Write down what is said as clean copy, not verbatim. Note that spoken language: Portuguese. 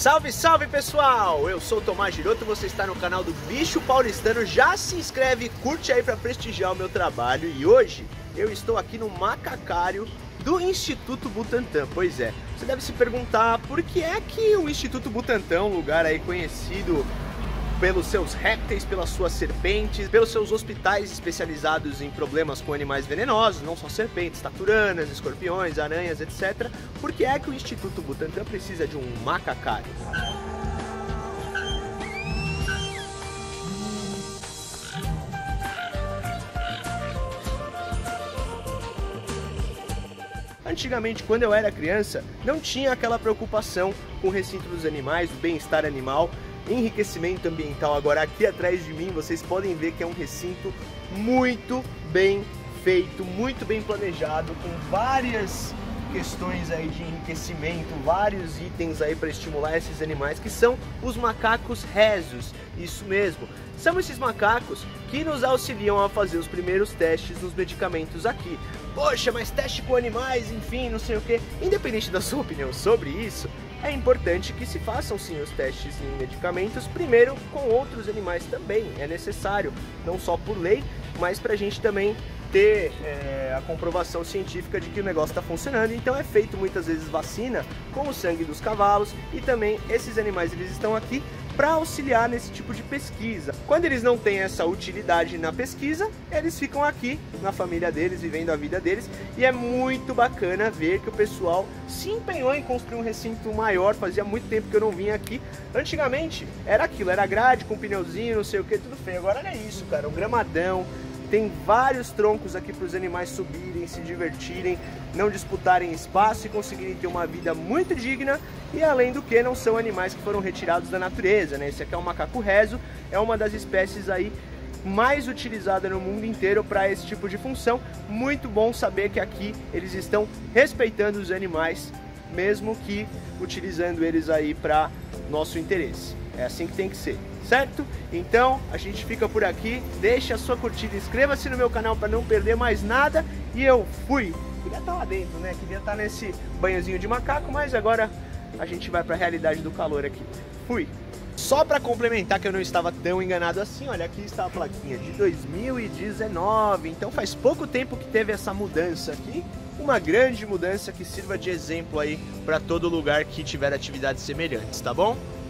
Salve, salve pessoal! Eu sou o Tomás Giroto, você está no canal do Bicho Paulistano. Já se inscreve, curte aí para prestigiar o meu trabalho. E hoje eu estou aqui no macacário do Instituto Butantan. Pois é, você deve se perguntar por que é que o Instituto Butantan, um lugar aí conhecido pelos seus répteis, pelas suas serpentes, pelos seus hospitais especializados em problemas com animais venenosos, não só serpentes, taturanas, escorpiões, aranhas, etc. Por que é que o Instituto Butantan precisa de um macacário? Antigamente, quando eu era criança, não tinha aquela preocupação com o recinto dos animais, o bem-estar animal, enriquecimento ambiental. Agora aqui atrás de mim vocês podem ver que é um recinto muito bem feito, muito bem planejado, com várias questões aí de enriquecimento, vários itens aí para estimular esses animais, que são os macacos rhesus. Isso mesmo, são esses macacos que nos auxiliam a fazer os primeiros testes nos medicamentos aqui. Poxa, mas teste com animais, enfim, não sei o que. Independente da sua opinião sobre isso, é importante que se façam sim os testes em medicamentos, primeiro com outros animais também. É necessário, não só por lei, mas para a gente também ter a comprovação científica de que o negócio está funcionando. Então é feito muitas vezes vacina com o sangue dos cavalos, e também esses animais eles estão aqui para auxiliar nesse tipo de pesquisa. Quando eles não têm essa utilidade na pesquisa, eles ficam aqui na família deles, vivendo a vida deles, e é muito bacana ver que o pessoal se empenhou em construir um recinto maior. Fazia muito tempo que eu não vinha aqui. Antigamente era aquilo, era grade com pneuzinho, não sei o que, tudo feio. Agora olha isso, cara, um gramadão. Tem vários troncos aqui para os animais subirem, se divertirem, não disputarem espaço e conseguirem ter uma vida muito digna. E além do que, não são animais que foram retirados da natureza, né? Esse aqui é o macaco rhesus, é uma das espécies aí mais utilizada no mundo inteiro para esse tipo de função. Muito bom saber que aqui eles estão respeitando os animais, mesmo que utilizando eles aí para nosso interesse. É assim que tem que ser, certo? Então a gente fica por aqui, deixa a sua curtida, inscreva-se no meu canal para não perder mais nada. E eu fui! Queria estar lá dentro, né? Queria estar nesse banhozinho de macaco, mas agora a gente vai para a realidade do calor aqui. Fui! Só para complementar que eu não estava tão enganado assim, olha, aqui está a plaquinha de 2019, então faz pouco tempo que teve essa mudança aqui, uma grande mudança que sirva de exemplo aí para todo lugar que tiver atividades semelhantes, tá bom?